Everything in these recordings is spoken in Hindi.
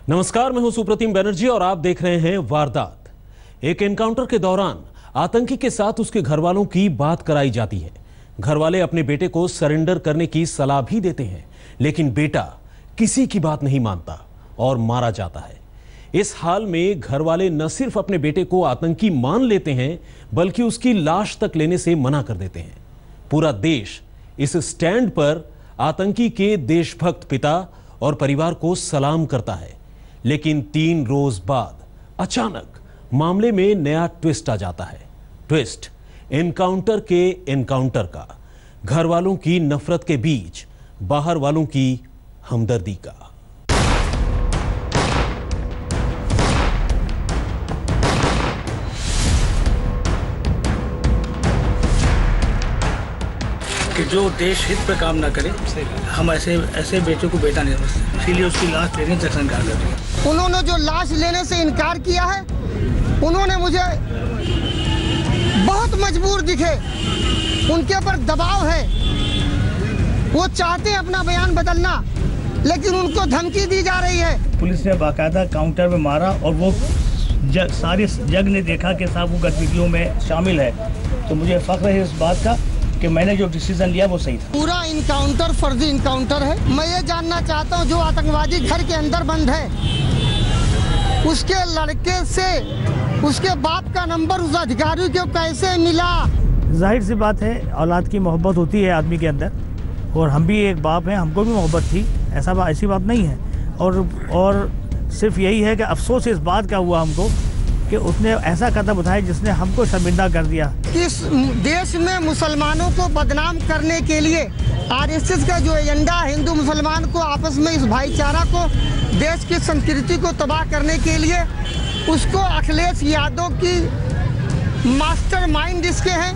नमस्कार, मैं हूं सुप्रतिम बनर्जी और आप देख रहे हैं वारदात। एक एनकाउंटर के दौरान आतंकी के साथ उसके घर वालों की बात कराई जाती है। घर वाले अपने बेटे को सरेंडर करने की सलाह भी देते हैं, लेकिन बेटा किसी की बात नहीं मानता और मारा जाता है। इस हाल में घर वाले न सिर्फ अपने बेटे को आतंकी मान लेते हैं, बल्कि उसकी लाश तक लेने से मना कर देते हैं। पूरा देश इस स्टैंड पर आतंकी के देशभक्त पिता और परिवार को सलाम करता है। लेकिन 3 रोज बाद अचानक मामले में नया ट्विस्ट आ जाता है। ट्विस्ट एनकाउंटर के एनकाउंटर का, घर वालों की नफरत के बीच बाहर वालों की हमदर्दी का। कि जो देश हित पे काम ना करे, हम ऐसे बेटे को बेटा नहीं समझते, इसीलिए उसकी लाश लेने तक इनकार कर दिया। उन्होंने जो लाश लेने से इनकार किया है, उन्होंने मुझे बहुत मजबूर दिखे, उनके ऊपर दबाव है, वो चाहते हैं अपना बयान बदलना, लेकिन उनको धमकी दी जा रही है। पुलिस ने बाकायदा काउंटर में मारा और वो सारे जग ने देखा कि साहब वो गतिविधियों में शामिल है। तो मुझे फख्र है इस बात का कि मैंने जो डिसीजन लिया वो सही था। पूरा इनकाउंटर फर्जी इनकाउंटर है। मैं ये जानना चाहता हूँ, जो आतंकवादी घर के अंदर बंद है, उसके लड़के से उसके बाप का नंबर उस अधिकारी को कैसे मिला? जाहिर सी बात है, औलाद की मोहब्बत होती है आदमी के अंदर, और हम भी एक बाप हैं, हमको भी मोहब्बत थी, ऐसी बात नहीं है। और सिर्फ यही है कि अफसोस इस बात का हुआ हमको कि उसने ऐसा कदम उठाया जिसने हमको शर्मिंदा कर दिया। इस देश में मुसलमानों को बदनाम करने के लिए आरएसएस का जो एजेंडा, हिंदू मुसलमान को आपस में, इस भाईचारा को, देश की संस्कृति को तबाह करने के लिए, उसको अखिलेश यादव की मास्टरमाइंड इसके हैं।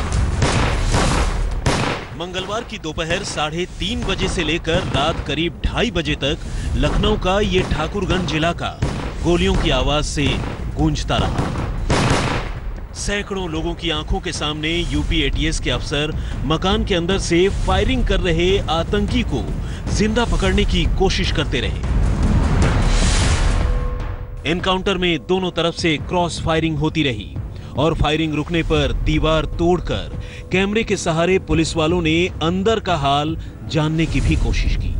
मंगलवार की दोपहर 3:30 बजे से लेकर रात करीब 2:30 बजे तक लखनऊ का ये ठाकुरगंज इलाका गोलियों की आवाज से गूंजता रहा। सैकड़ों लोगों की आंखों के सामने यूपी एटीएस के अफसर मकान के अंदर से फायरिंग कर रहे आतंकी को जिंदा पकड़ने की कोशिश करते रहे। एनकाउंटर में दोनों तरफ से क्रॉस फायरिंग होती रही और फायरिंग रुकने पर दीवार तोड़कर कैमरे के सहारे पुलिस वालों ने अंदर का हाल जानने की भी कोशिश की।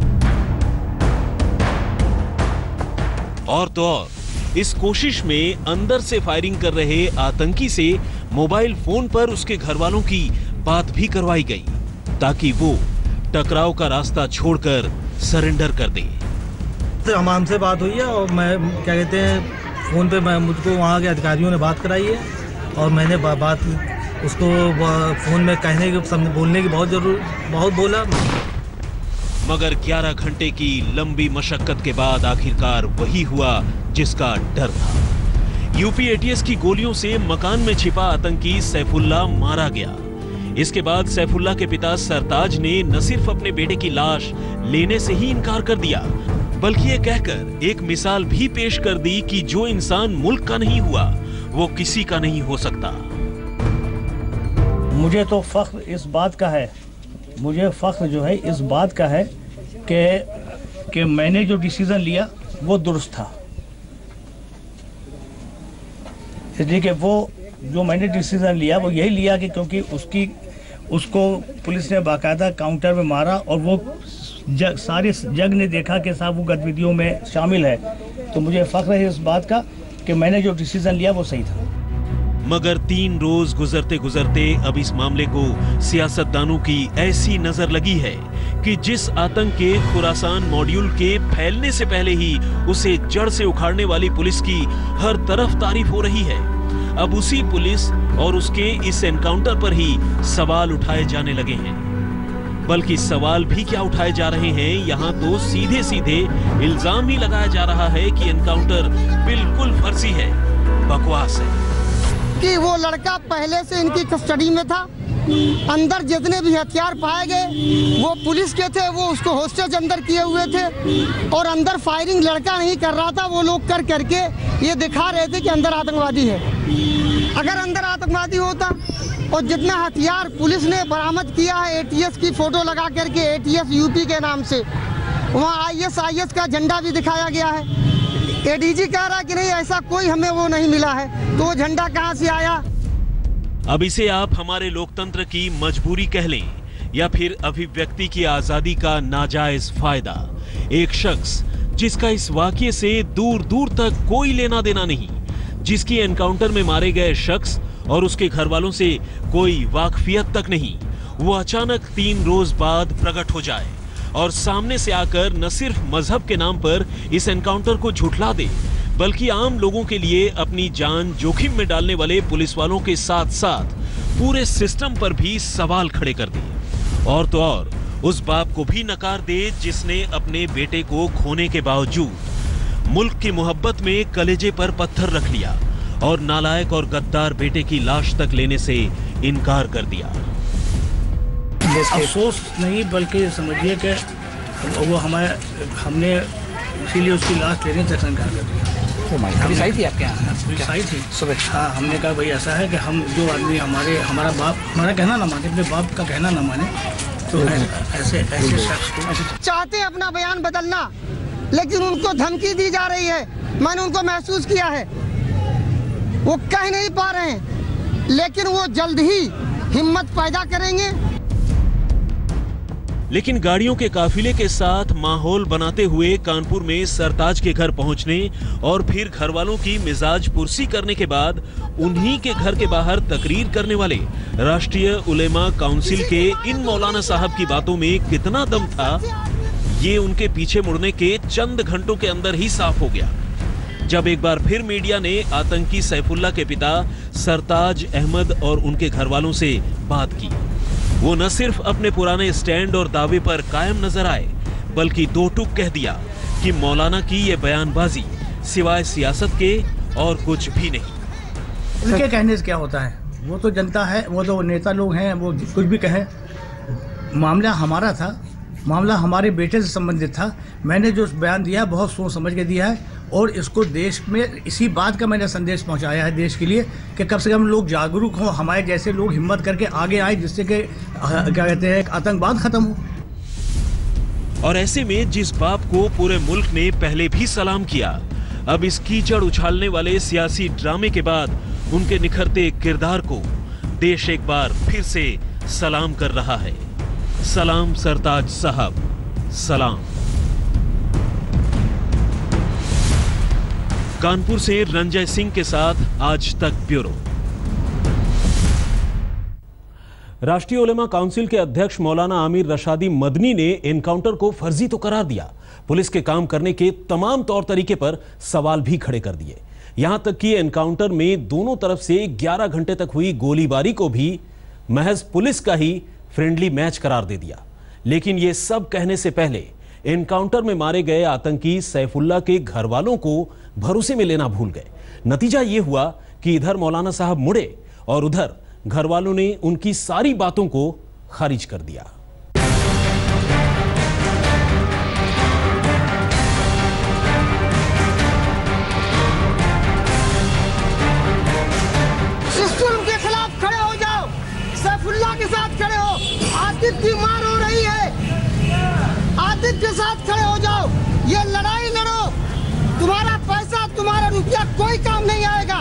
और तो और इस कोशिश में अंदर से फायरिंग कर रहे आतंकी से मोबाइल फोन पर उसके घर वालों की बात भी करवाई गई, ताकि वो टकराव का रास्ता छोड़कर सरेंडर कर दे। तो हमसे बात हुई है और मैं क्या कहते हैं, फोन पे मुझको वहाँ के अधिकारियों ने बात कराई है और मैंने बात उसको फोन में कहने की, बोलने की बहुत बोला। मगर 11 घंटे की लंबी मशक्कत के बाद आखिरकार वही हुआ जिसका डर था। यूपी एटीएस की गोलियों से मकान में छिपा आतंकी सैफुल्लाह मारा गया। इसके बाद सैफुल्लाह के पिता सरताज ने न सिर्फ अपने बेटे की लाश लेने से ही इनकार कर दिया, बल्कि ये कहकर एक मिसाल भी पेश कर दी कि जो इंसान मुल्क का नहीं हुआ, वो किसी का नहीं हो सकता। मुझे तो फख्र इस बात का है, मुझे फख्र जो है इस बात का है कि मैंने जो डिसीजन लिया वो दुरुस्त था। इसलिए कि वो जो मैंने डिसीजन लिया वो यही लिया कि क्योंकि उसको पुलिस ने बाकायदा काउंटर में मारा और वो सारे जग ने देखा कि साहब वो गतिविधियों में शामिल है। तो मुझे फख्र है इस बात का कि मैंने जो डिसीजन लिया वो सही था। मगर 3 रोज गुजरते गुजरते अब इस मामले को सियासतदानों की ऐसी नजर लगी है कि जिस आतंक के खुरासान मॉड्यूल के फैलने से पहले ही उसे जड़ से उखाड़ने वाली पुलिस की हर तरफ तारीफ हो रही है, अब उसी पुलिस और उसके इस एनकाउंटर पर ही सवाल उठाए जाने लगे हैं। बल्कि सवाल भी क्या उठाए जा रहे हैं, यहाँ तो सीधे सीधे इल्जाम ही लगाया जा रहा है कि एनकाउंटर बिल्कुल फर्जी है, बकवास है। कि वो लड़का पहले से इनकी कस्टडी में था, अंदर जितने भी हथियार पाए गए वो पुलिस के थे, वो उसको होस्टेज अंदर किए हुए थे और अंदर फायरिंग लड़का नहीं कर रहा था, वो लोग करके ये दिखा रहे थे कि अंदर आतंकवादी है। अगर अंदर आतंकवादी होता और जितना हथियार पुलिस ने बरामद किया है एटीएस की फोटो लगा करके, एटीएस यूपी के नाम से, वहाँ ISIS का झंडा भी दिखाया गया है। ADG कह रहा है कि नहीं ऐसा कोई हमें वो नहीं मिला है, तो वो झंडा कहाँ से आया? अब इसे आप हमारे लोकतंत्र की मजबूरी कह लें या फिर अभिव्यक्ति की आजादी का नाजायज फायदा। एक शख्स जिसका इस वाकये से दूर दूर तक कोई लेना देना नहीं, जिसकी एनकाउंटर में मारे गए शख्स और उसके घर वालों से कोई वाकफियत तक नहीं, वो अचानक 3 रोज बाद प्रकट हो जाए और सामने से आकर न सिर्फ मजहब के नाम पर इस एनकाउंटर को झुठला दे, बल्कि आम लोगों के लिए अपनी जान जोखिम में डालने वाले पुलिस वालों के साथ साथ पूरे सिस्टम पर भी सवाल खड़े कर दिए। और तो और उस बाप को भी नकार दे जिसने अपने बेटे को खोने के बावजूद मुल्क की मोहब्बत में कलेजे पर पत्थर रख लिया और नालायक और गद्दार बेटे की लाश तक लेने से इनकार कर दिया। अफसोस नहीं बल्कि समझिए कि वो हमने इसीलिए उसकी लाश लेने तक इनकार कर दिया। पुलिस आई थी आपके यहाँ? पुलिस आई थी सुबह। हाँ, हमने कहा भाई ऐसा है कि हम जो आदमी हमारा बाप हमारा कहना ना माने, अपने बाप का कहना ना माने, तो ऐसे शख्स को चाहते हैं अपना बयान बदलना, लेकिन उनको धमकी दी जा रही है। मैंने उनको महसूस किया है, वो कह नहीं पा रहे हैं, लेकिन वो जल्द ही हिम्मत पैदा करेंगे। लेकिन गाड़ियों के काफिले के साथ माहौल बनाते हुए कानपुर में सरताज के घर पहुंचने और फिर घर वालों की मिजाज पुरसी करने के बाद उन्हीं के घर के बाहर तकरीर करने वाले राष्ट्रीय उलेमा काउंसिल के इन मौलाना साहब की बातों में कितना दम था, ये उनके पीछे मुड़ने के चंद घंटों के अंदर ही साफ हो गया, जब एक बार फिर मीडिया ने आतंकी सैफुल्लाह के पिता सरताज अहमद और उनके घर वालों से बात की। वो न सिर्फ अपने पुराने स्टैंड और दावे पर कायम नजर आए, बल्कि 2 टूक कह दिया कि मौलाना की ये बयानबाजी सिवाय सियासत के और कुछ भी नहीं। उनके कहने से क्या होता है, वो तो जनता है, वो तो नेता लोग हैं, वो कुछ भी कहें। मामला हमारा था, मामला हमारे बेटे से संबंधित था। मैंने जो बयान दिया बहुत सोच समझ के दिया है और इसको देश में इसी बात का मैंने संदेश पहुंचाया है देश के लिए कि कम से कम लोग जागरूक हों, हमारे जैसे लोग हिम्मत करके आगे आए, जिससे कि क्या कहते हैं आतंकवाद खत्म हो। और ऐसे में जिस बाप को पूरे मुल्क ने पहले भी सलाम किया, अब इस कीचड़ उछालने वाले सियासी ड्रामे के बाद उनके निखरते किरदार को देश एक बार फिर से सलाम कर रहा है। सलाम सरताज साहब, सलाम। कानपुर से रंजय सिंह के साथ आज तक ब्यूरो। राष्ट्रीय उलेमा काउंसिल के अध्यक्ष मौलाना आमिर रशादी मदनी ने एनकाउंटर को फर्जी तो करार दिया, पुलिस के काम करने के तमाम तौर तरीके पर सवाल भी खड़े कर दिए। यहां तक कि एनकाउंटर में दोनों तरफ से 11 घंटे तक हुई गोलीबारी को भी महज पुलिस का ही फ्रेंडली मैच करार दे दिया। लेकिन यह सब कहने से पहले एनकाउंटर में मारे गए आतंकी सैफुल्लाह के घर वालों को भरोसे में लेना भूल गए। नतीजा यह हुआ कि इधर मौलाना साहब मुड़े और उधर घर वालों ने उनकी सारी बातों को खारिज कर दिया। सिस्टम के खिलाफ खड़े हो जाओ, सैफुल्लाह के साथ खड़े हो। आतिफ की मार हो रही है, आतिफ के साथ खड़े हो जाओ, ये लड़ाई लड़ो। तुम्हारा पैसा, तुम्हारा रुपया कोई काम नहीं आएगा।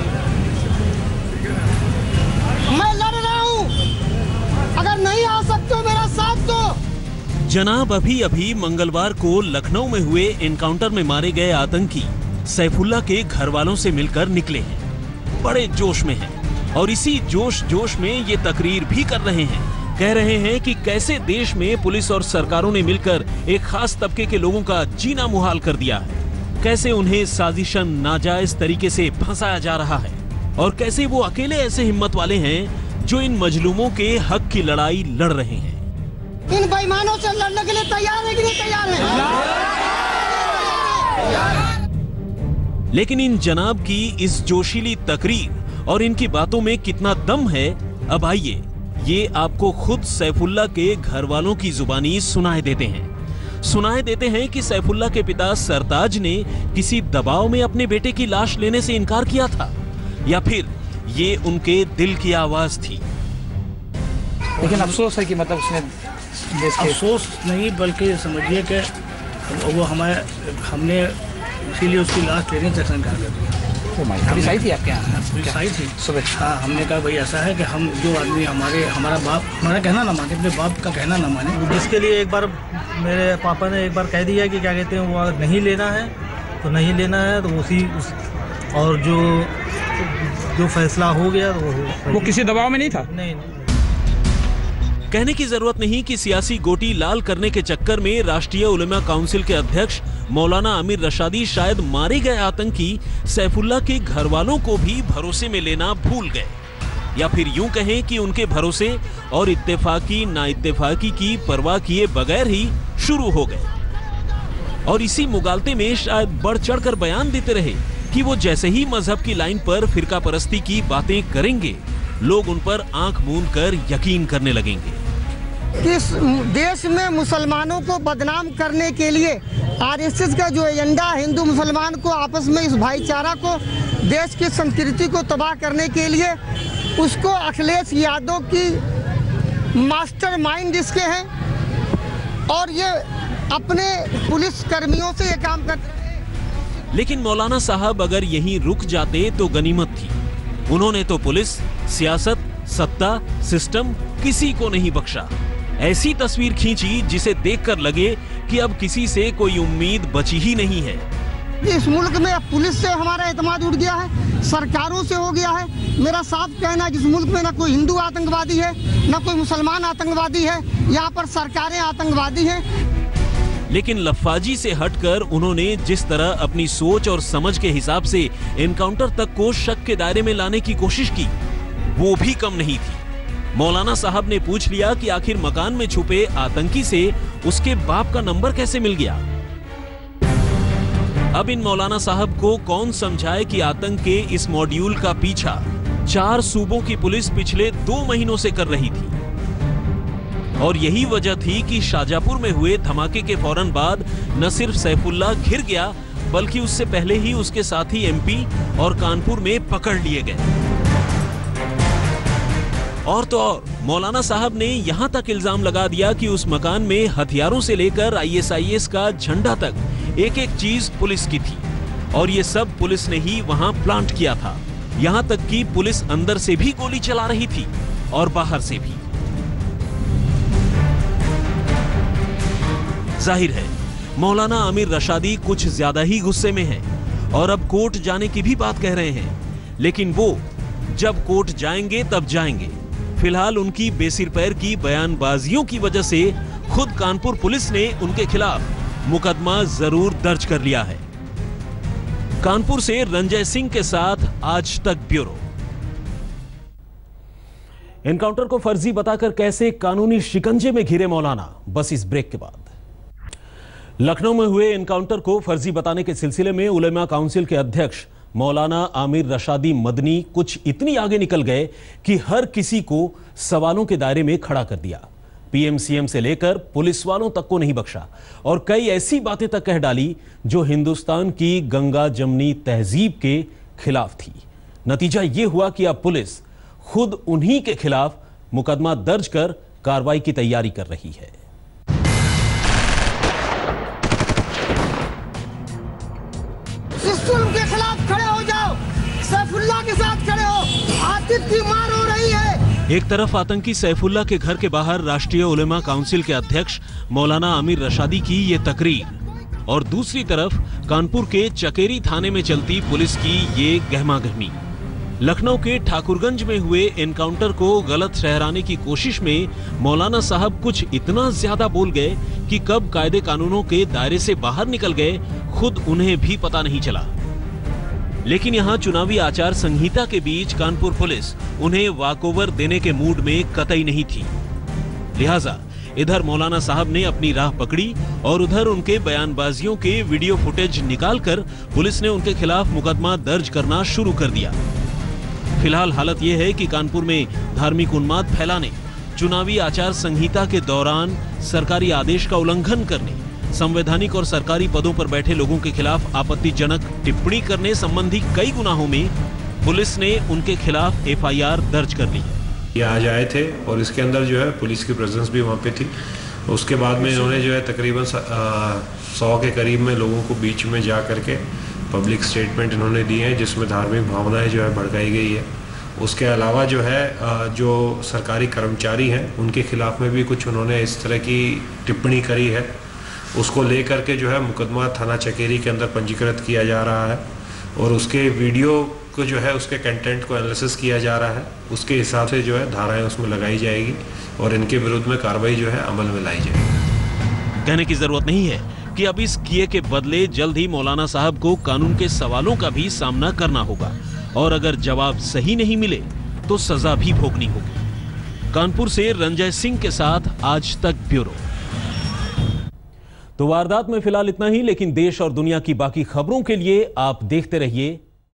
मैं लड़ रहा हूं, अगर नहीं आ सकते हो मेरा साथ दो। जनाब, अभी मंगलवार को लखनऊ में हुए एनकाउंटर में मारे गए आतंकी सैफुल्लाह के घर वालों से मिलकर निकले हैं, बड़े जोश में हैं और इसी जोश में ये तकरीर भी कर रहे हैं। कह रहे हैं कि कैसे देश में पुलिस और सरकारों ने मिलकर एक खास तबके के लोगों का जीना मुहाल कर दिया है, कैसे उन्हें साजिशन नाजायज तरीके से फंसाया जा रहा है और कैसे वो अकेले ऐसे हिम्मत वाले हैं जो इन मजलूमों के हक की लड़ाई लड़ रहे हैं। इन बेईमानों से लड़ने के लिए तैयार है कि नहीं तैयार है? लेकिन इन जनाब की इस जोशीली तकरीर और इनकी बातों में कितना दम है, अब आइए ये आपको खुद सैफुल्लाह के घर वालों की जुबानी सुनाए देते हैं कि सैफुल्लाह के पिता सरताज ने किसी दबाव में अपने बेटे की लाश लेने से इनकार किया था या फिर ये उनके दिल की आवाज थी। लेकिन अफसोस है कि मतलब उसने अफसोस नहीं बल्कि समझिए कि वो हमने इसीलिए उसकी लाश ट्रेनिंग सेक्शन का कर दिया। पुलिस आई थी आपके यहाँ? पुलिस आई थी सुबह। हाँ, हमने कहा भाई ऐसा है कि हम जो आदमी हमारा बाप हमारा कहना ना माने, अपने बाप का कहना ना माने, जिसके लिए एक बार मेरे पापा ने एक बार कह दिया कि क्या कहते हैं वो नहीं लेना है तो नहीं लेना है, तो और जो फैसला हो गया तो वो किसी दबाव में नहीं था? नहीं। कहने की जरूरत नहीं कि सियासी गोटी लाल करने के चक्कर में राष्ट्रीय उलेमा काउंसिल के अध्यक्ष मौलाना आमिर रशादी शायद मारे गए आतंकी सैफुल्लाह के घर वालों को भी भरोसे में लेना भूल गए, या फिर यूं कहें कि उनके भरोसे और इत्तेफाकी नाइत्तेफाकी की परवाह किए बगैर ही शुरू हो गए। और इसी मुगालते में शायद बढ़ चढ़कर बयान देते रहे कि वो जैसे ही मजहब की लाइन पर फिरका परस्ती की बातें करेंगे, लोग उन पर आंख मूंद कर यकीन करने लगेंगे। इस देश में मुसलमानों को बदनाम करने के लिए आरएसएस का जो एजेंडा, हिंदू मुसलमान को आपस में इस भाईचारा को, देश की संस्कृति को तबाह करने के लिए, उसको अखिलेश यादव की मास्टरमाइंड इसके हैं और ये अपने पुलिस कर्मियों से ये काम करते हैं। लेकिन मौलाना साहब अगर यहीं रुक जाते तो गनीमत थी। उन्होंने तो पुलिस, सियासत, सत्ता, सिस्टम किसी को नहीं बख्शा। ऐसी तस्वीर खींची जिसे देखकर लगे कि अब किसी से कोई उम्मीद बची ही नहीं है। इस मुल्क में पुलिस से हमारा एतमाद उठ गया है, सरकारों से हो गया है। मेरा साफ कहना है कि इस मुल्क में ना कोई हिंदू आतंकवादी है, ना कोई मुसलमान आतंकवादी है, यहाँ पर सरकारें आतंकवादी हैं। लेकिन लफ्फाजी से हटकर उन्होंने जिस तरह अपनी सोच और समझ के हिसाब से एनकाउंटर तक को शक के दायरे में लाने की कोशिश की, वो भी कम नहीं थी। मौलाना साहब ने पूछ लिया कि आखिर मकान में छुपे आतंकी से उसके बाप का नंबर कैसे मिल गया। अब इन मौलाना साहब को कौन समझाए कि आतंक के इस मॉड्यूल का पीछा 4 सूबों की पुलिस पिछले 2 महीनों से कर रही थी। और यही वजह थी कि शाहजहांपुर में हुए धमाके के फौरन बाद न सिर्फ सैफुल्लाह घिर गया, बल्कि उससे पहले ही उसके साथी एमपी और कानपुर में पकड़ लिए गए। और तो और मौलाना साहब ने यहां तक इल्जाम लगा दिया कि उस मकान में हथियारों से लेकर आईएसआईएस का झंडा तक एक एक चीज पुलिस की थी, और ये सब पुलिस ने ही वहां प्लांट किया था। यहां तक कि पुलिस अंदर से भी गोली चला रही थी और बाहर से भी। जाहिर है मौलाना आमिर रशादी कुछ ज्यादा ही गुस्से में है और अब कोर्ट जाने की भी बात कह रहे हैं, लेकिन वो जब कोर्ट जाएंगे तब जाएंगे। फिलहाल उनकी बेसिर पैर की बयानबाजियों की वजह से खुद कानपुर पुलिस ने उनके खिलाफ मुकदमा जरूर दर्ज कर लिया है। कानपुर से रंजय सिंह के साथ आज तक ब्यूरो। एनकाउंटर को फर्जी बताकर कैसे कानूनी शिकंजे में घिरे मौलाना, बस इस ब्रेक के बाद। लखनऊ में हुए एनकाउंटर को फर्जी बताने के सिलसिले में उलेमा काउंसिल के अध्यक्ष मौलाना आमिर रशादी मदनी कुछ इतनी आगे निकल गए कि हर किसी को सवालों के दायरे में खड़ा कर दिया। पीएमसीएम से लेकर पुलिस वालों तक को नहीं बख्शा और कई ऐसी बातें तक कह डाली जो हिंदुस्तान की गंगा जमनी तहजीब के खिलाफ थी। नतीजा यह हुआ कि अब पुलिस खुद उन्हीं के खिलाफ मुकदमा दर्ज कर कार्रवाई की तैयारी कर रही है। इस जुल्म के खिलाफ खड़े हो जाओ, सैफुल्लाह के साथ खड़े हो, आतिफ की मार हो रही है। एक तरफ आतंकी सैफुल्लाह के घर के बाहर राष्ट्रीय उलेमा काउंसिल के अध्यक्ष मौलाना आमिर रशादी की ये तकरीर और दूसरी तरफ कानपुर के चकेरी थाने में चलती पुलिस की ये गहमागहमी। लखनऊ के ठाकुरगंज में हुए एनकाउंटर को गलत ठहराने की कोशिश में मौलाना साहब कुछ इतना ज्यादा बोल गए कि कब कायदे कानूनों के दायरे से बाहर निकल गए खुद उन्हें भी पता नहीं चला। लेकिन यहाँ चुनावी आचार संहिता के बीच कानपुर पुलिस उन्हें वॉकओवर देने के मूड में कतई नहीं थी। लिहाजा इधर मौलाना साहब ने अपनी राह पकड़ी और उधर उनके बयानबाजियों के वीडियो फुटेज निकालकर पुलिस ने उनके खिलाफ मुकदमा दर्ज करना शुरू कर दिया। फिलहाल हालत यह है कि कानपुर में धार्मिक उन्माद फैलाने, चुनावी आचार संहिता के दौरान सरकारी आदेश का उल्लंघन करने, संवैधानिक और सरकारी पदों पर बैठे लोगों के खिलाफ आपत्तिजनक टिप्पणी करने संबंधी कई गुनाहों में पुलिस ने उनके खिलाफ एफआईआर दर्ज कर ली है। ये आज आए थे और इसके अंदर जो है पुलिस की प्रेजेंस भी वहाँ पे थी उसके बाद में इन्होंने जो है तकरीबन 100 के करीब में लोगों को बीच में जा करके पब्लिक स्टेटमेंट इन्होंने दिए हैं, जिसमें धार्मिक भावनाएं जो है भड़काई गई है। उसके अलावा जो है जो सरकारी कर्मचारी हैं उनके खिलाफ में भी कुछ उन्होंने इस तरह की टिप्पणी करी है। उसको लेकर के जो है मुकदमा थाना चकेरी के अंदर पंजीकृत किया जा रहा है और उसके वीडियो को जो है उसके कंटेंट को एनालिसिस किया जा रहा है। उसके हिसाब से जो है धाराएं उसमें लगाई जाएगी और इनके विरुद्ध में कार्रवाई जो है अमल में लाई जाएगी। कहने की जरूरत नहीं है कि अब इस किए के बदले जल्द ही मौलाना साहब को कानून के सवालों का भी सामना करना होगा और अगर जवाब सही नहीं मिले तो सजा भी भोगनी होगी। कानपुर से रंजय सिंह के साथ आज तक ब्यूरो। तो वारदात में फिलहाल इतना ही, लेकिन देश और दुनिया की बाकी खबरों के लिए आप देखते रहिए